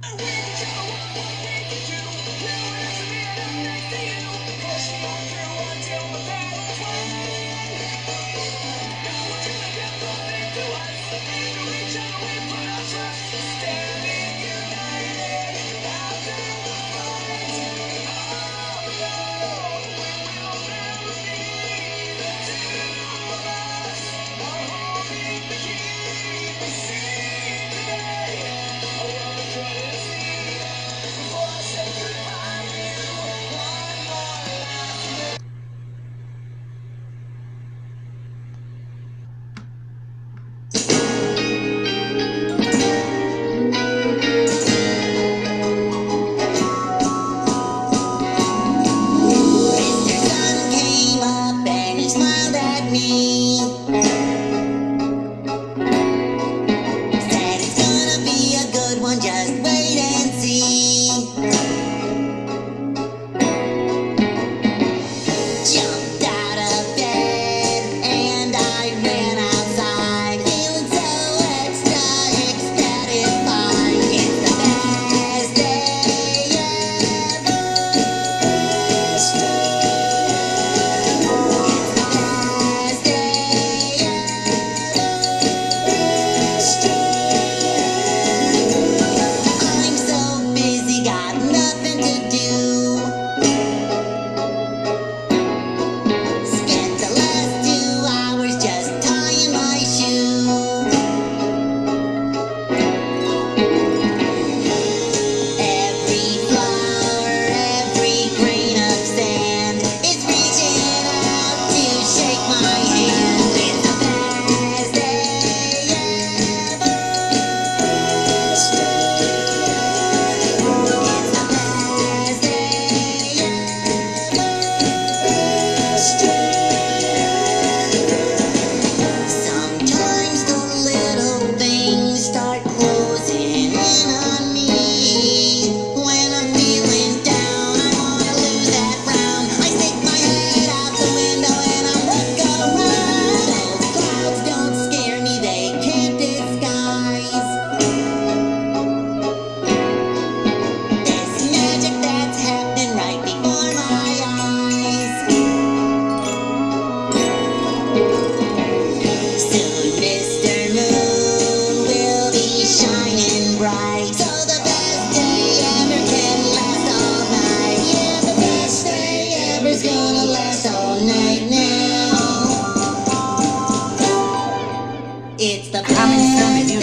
It's the coming soon to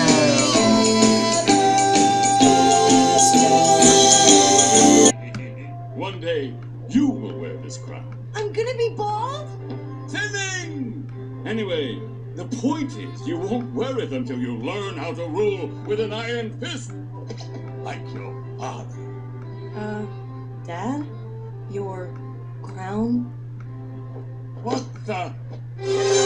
you. One day, you will wear this crown. I'm gonna be bald? Singing! Anyway, the point is, you won't wear it until you learn how to rule with an iron fist. Like your father. Dad? Your crown? What the?